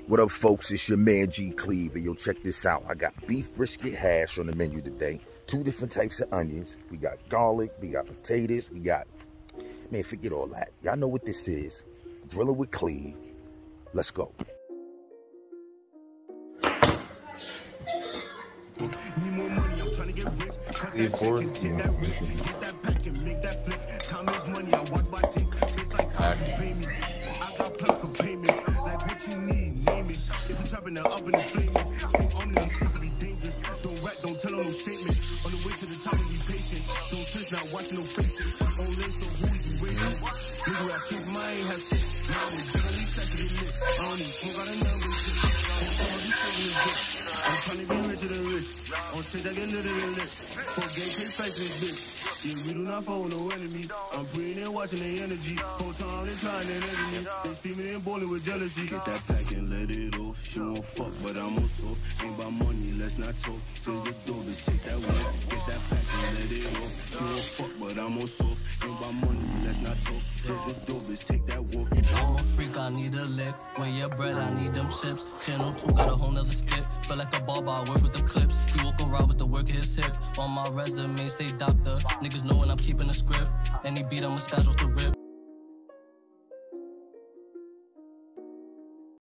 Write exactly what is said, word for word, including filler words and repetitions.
What up, folks? It's your man G Cleve, and yo, check this out. I got beef brisket hash on the menu today. Two different types of onions. We got garlic, we got potatoes, we got... Man, forget all that. Y'all know what this is. Grilling with Cleve. Let's go. Need more money, I'm trying to get rich. Cut that check and take that risk. Get that pack and make that flip. Time is money, I watch my takes. It's like how you pay me. I got plans for payments. Like what you need, name it. If you're trapping it up in the flaming, stay on the streets and be dangerous. Don't rap, don't tell them no statement. On the way to the top and be patient. Don't twist, not watching no faces. On lane, so who is you racing? Nigga, I keep my ain't have shit. Now I'm generally second in lit. I don't even smoke out a number of shit. I'm trying to be serving this bitch. I'm trying to get richer than rich. On stage I get lit than lit. For gay kids face this bitch. Yeah, we do not follow no enemy. I'm praying and watching their energy. Whole time they trying to enemy. They steaming and boiling with jealousy. Get that pack and let it off. She won't fuck, but I'm on soft. Ain't about money, let's not talk. Cause the door, bitch, take that walk. Get that pack and let it off. She won't fuck, but I'm on soft. Ain't about money, let's not talk. Cause the door, bitch, take that walk. I'm a freak, I need a lick. When your bread, I need them chips. Channel two got a whole nother skip. Feel like a barber, I work with the clips. He walk around with the work of his hip. On my resume, say doctor. Niggas know when I'm keeping the script. Any beat, I'ma spaz off the rip.